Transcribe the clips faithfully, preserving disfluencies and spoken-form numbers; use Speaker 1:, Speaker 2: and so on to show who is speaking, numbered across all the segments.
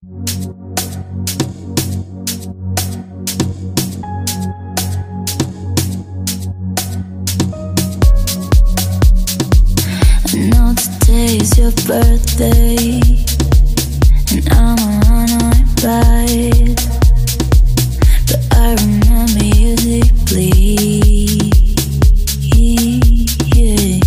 Speaker 1: Today's your birthday, and I'm on my ride, but I remember you deeply. Yeah.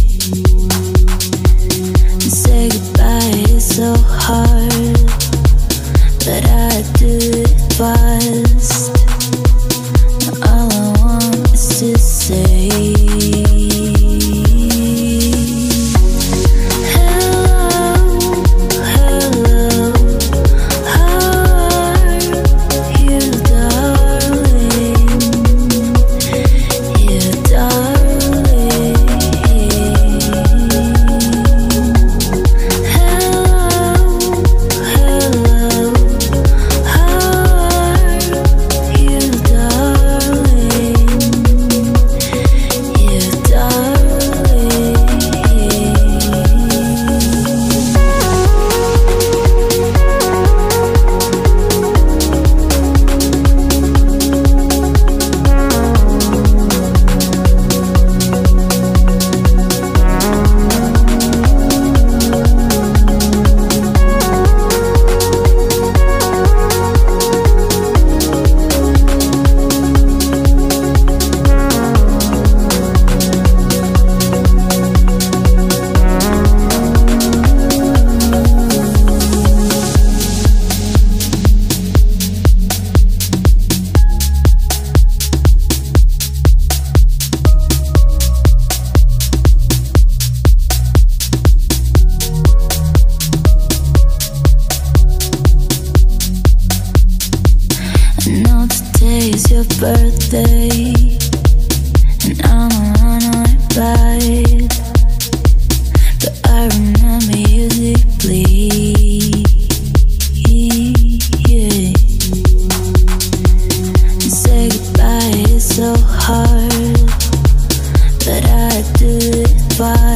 Speaker 1: And say goodbye is so hard, but I do it fast. Now all I want is to say today's your birthday, and I'm on my ride, but I remember you deeply. Yeah. And say goodbye is so hard, but I do it fast.